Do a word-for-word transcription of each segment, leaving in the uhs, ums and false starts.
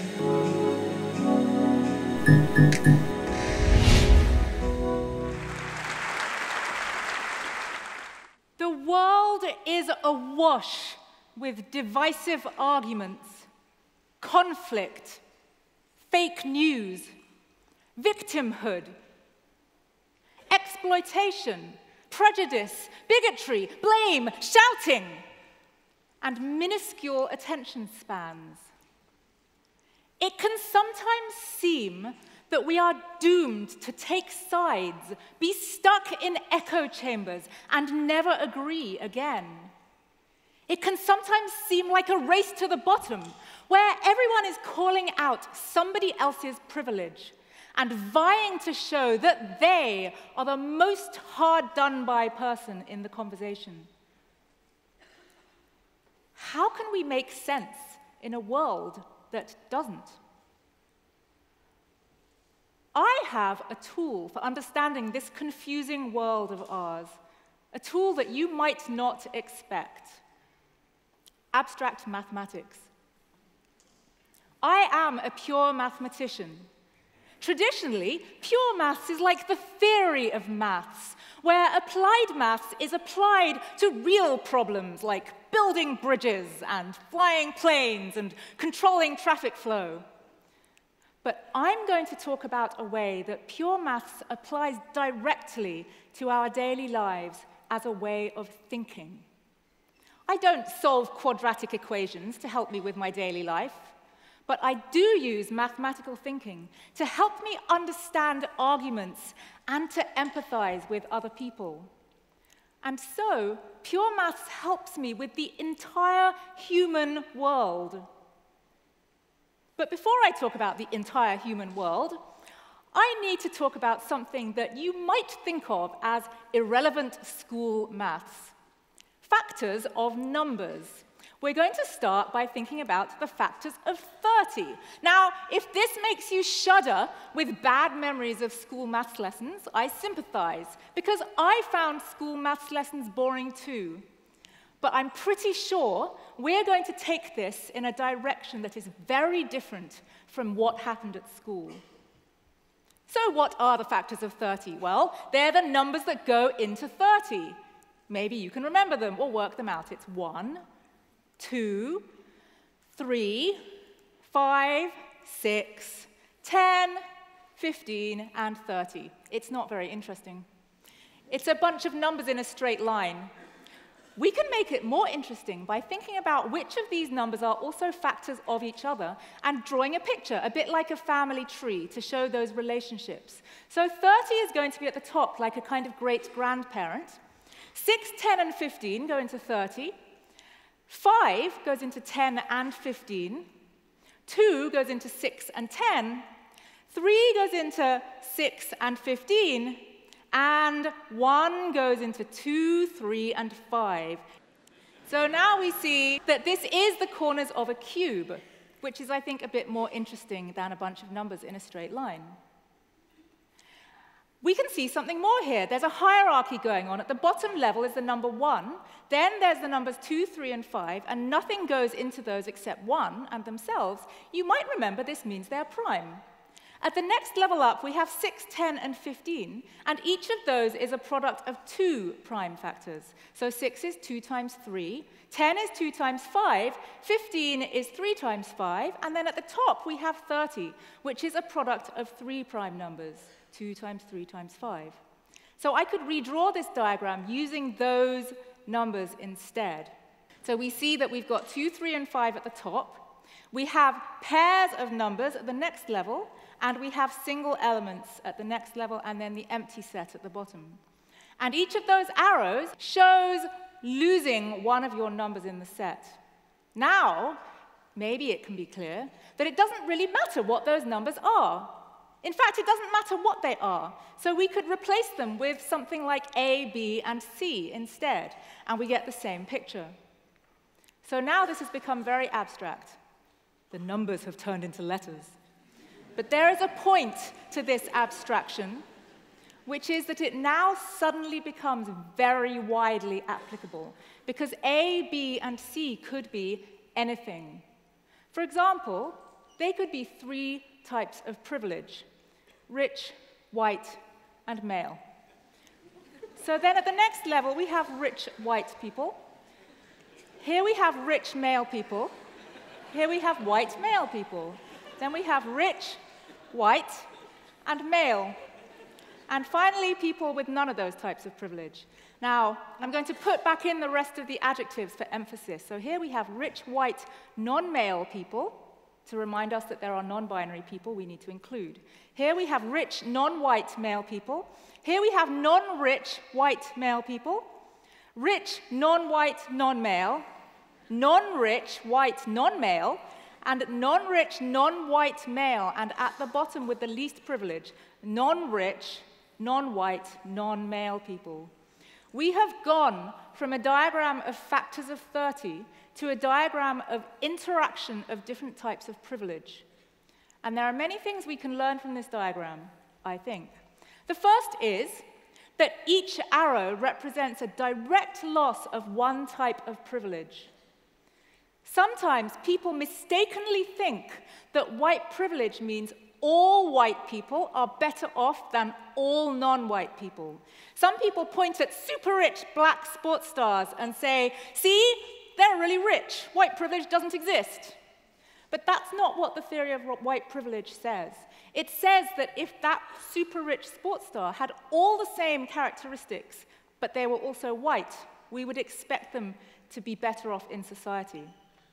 The world is awash with divisive arguments, conflict, fake news, victimhood, exploitation, prejudice, bigotry, blame, shouting, and minuscule attention spans. It can sometimes seem that we are doomed to take sides, be stuck in echo chambers, and never agree again. It can sometimes seem like a race to the bottom, where everyone is calling out somebody else's privilege and vying to show that they are the most hard-done-by person in the conversation. How can we make sense in a world that doesn't? I have a tool for understanding this confusing world of ours, a tool that you might not expect: abstract mathematics. I am a pure mathematician. Traditionally, pure maths is like the theory of maths, where applied maths is applied to real problems like building bridges and flying planes and controlling traffic flow. But I'm going to talk about a way that pure maths applies directly to our daily lives as a way of thinking. I don't solve quadratic equations to help me with my daily life, but I do use mathematical thinking to help me understand arguments and to empathize with other people. And so, pure maths helps me with the entire human world. But before I talk about the entire human world, I need to talk about something that you might think of as irrelevant school maths: factors of numbers. We're going to start by thinking about the factors of thirty. Now, if this makes you shudder with bad memories of school maths lessons, I sympathize, because I found school maths lessons boring too. But I'm pretty sure we're going to take this in a direction that is very different from what happened at school. So what are the factors of thirty? Well, they're the numbers that go into thirty. Maybe you can remember them or work them out. It's one, two, three, five, six, ten, fifteen, and thirty. It's not very interesting. It's a bunch of numbers in a straight line. We can make it more interesting by thinking about which of these numbers are also factors of each other and drawing a picture, a bit like a family tree, to show those relationships. So thirty is going to be at the top, like a kind of great-grandparent. six, ten, and fifteen go into thirty. five goes into ten and fifteen. two goes into six and ten. three goes into six and fifteen. And one goes into two, three, and five. So now we see that this is the corners of a cube, which is, I think, a bit more interesting than a bunch of numbers in a straight line. We can see something more here. There's a hierarchy going on. At the bottom level is the number one. Then there's the numbers two, three, and five, and nothing goes into those except one and themselves. You might remember this means they're prime. At the next level up, we have six, ten, and fifteen, and each of those is a product of two prime factors. So six is two times three, ten is two times five, fifteen is three times five, and then at the top we have thirty, which is a product of three prime numbers, two times three times five. So I could redraw this diagram using those numbers instead. So we see that we've got two, three, and five at the top. We have pairs of numbers at the next level, and we have single elements at the next level, and then the empty set at the bottom. And each of those arrows shows losing one of your numbers in the set. Now, maybe it can be clear that it doesn't really matter what those numbers are. In fact, it doesn't matter what they are. So we could replace them with something like A, B, and C instead, and we get the same picture. So now this has become very abstract. The numbers have turned into letters. But there is a point to this abstraction, which is that it now suddenly becomes very widely applicable, because A, B, and C could be anything. For example, they could be three types of privilege: rich, white, and male. So then at the next level, we have rich white people. Here we have rich male people. Here we have white male people. Then we have rich, white, and male. And finally, people with none of those types of privilege. Now, I'm going to put back in the rest of the adjectives for emphasis. So here we have rich, white, non-male people, to remind us that there are non-binary people we need to include. Here we have rich, non-white male people. Here we have non-rich, white male people. Rich, non-white, non-male. Non-rich, white, non-male. And non-rich, non-white male. And at the bottom, with the least privilege, non-rich, non-white, non-male people. We have gone from a diagram of factors of thirty to a diagram of interaction of different types of privilege. And there are many things we can learn from this diagram, I think. The first is that each arrow represents a direct loss of one type of privilege. Sometimes people mistakenly think that white privilege means all white people are better off than all non-white people. Some people point at super rich black sports stars and say, see, they're really rich. White privilege doesn't exist. But that's not what the theory of white privilege says. It says that if that super rich sports star had all the same characteristics, but they were also white, we would expect them to be better off in society.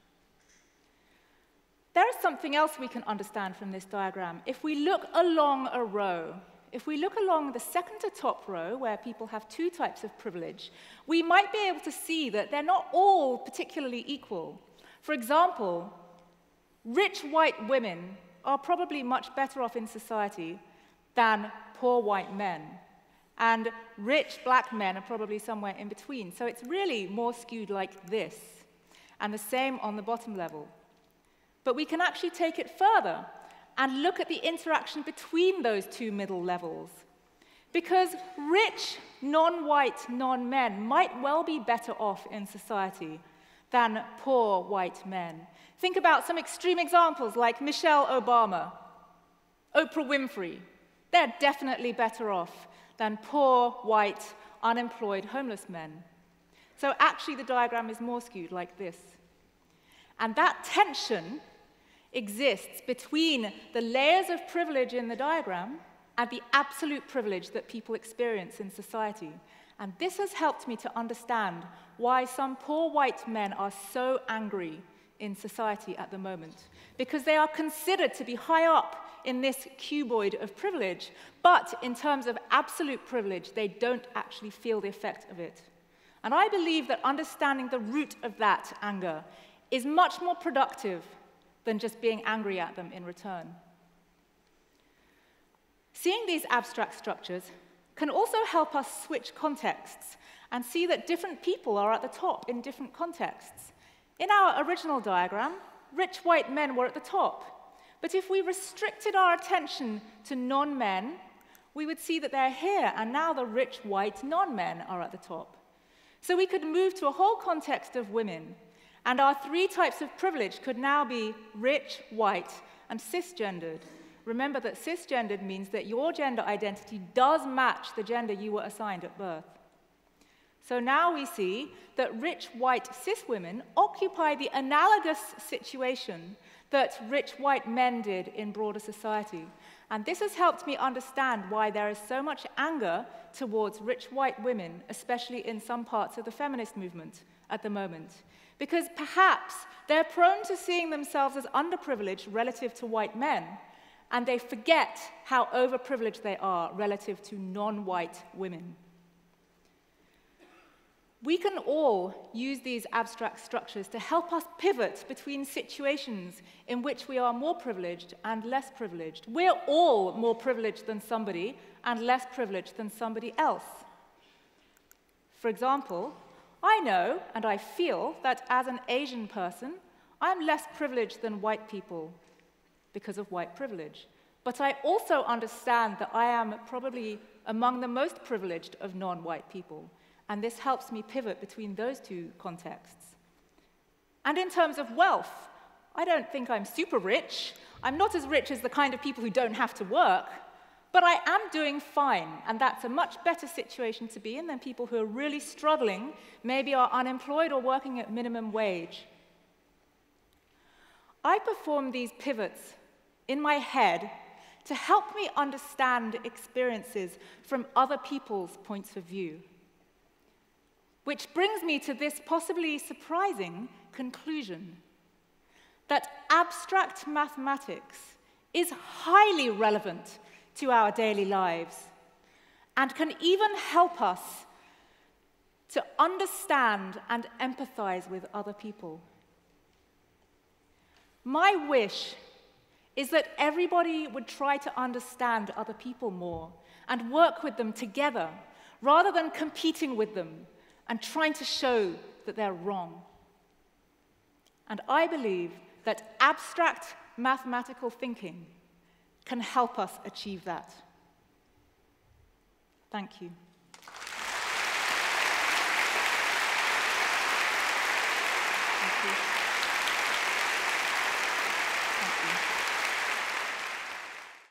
There is something else we can understand from this diagram. If we look along a row, if we look along the second to top row, where people have two types of privilege, we might be able to see that they're not all particularly equal. For example, rich white women are probably much better off in society than poor white men. And rich black men are probably somewhere in between. So it's really more skewed like this. And the same on the bottom level. But we can actually take it further and look at the interaction between those two middle levels. Because rich, non-white, non-men might well be better off in society than poor white men. Think about some extreme examples like Michelle Obama, Oprah Winfrey. They're definitely better off than poor, white, unemployed, homeless men. So actually the diagram is more skewed like this. And that tension exists between the layers of privilege in the diagram and the absolute privilege that people experience in society. And this has helped me to understand why some poor white men are so angry in society at the moment. Because they are considered to be high up in this cuboid of privilege, but in terms of absolute privilege, they don't actually feel the effect of it. And I believe that understanding the root of that anger is much more productive than just being angry at them in return. Seeing these abstract structures can also help us switch contexts and see that different people are at the top in different contexts. In our original diagram, rich white men were at the top. But if we restricted our attention to non-men, we would see that they're here, and now the rich white non-men are at the top. So we could move to a whole context of women, and our three types of privilege could now be rich, white, and cisgendered. Remember that cisgendered means that your gender identity does match the gender you were assigned at birth. So now we see that rich, white, cis women occupy the analogous situation that rich, white men did in broader society. And this has helped me understand why there is so much anger towards rich, white women, especially in some parts of the feminist movement at the moment. Because perhaps they're prone to seeing themselves as underprivileged relative to white men, and they forget how overprivileged they are relative to non-white women. We can all use these abstract structures to help us pivot between situations in which we are more privileged and less privileged. We're all more privileged than somebody and less privileged than somebody else. For example, I know and I feel that as an Asian person, I'm less privileged than white people because of white privilege. But I also understand that I am probably among the most privileged of non-white people. And this helps me pivot between those two contexts. And in terms of wealth, I don't think I'm super rich. I'm not as rich as the kind of people who don't have to work, but I am doing fine, and that's a much better situation to be in than people who are really struggling, maybe are unemployed or working at minimum wage. I perform these pivots in my head to help me understand experiences from other people's points of view. Which brings me to this possibly surprising conclusion, that abstract mathematics is highly relevant to our daily lives and can even help us to understand and empathize with other people. My wish is that everybody would try to understand other people more and work with them together rather than competing with them and trying to show that they're wrong. And I believe that abstract mathematical thinking can help us achieve that. Thank you.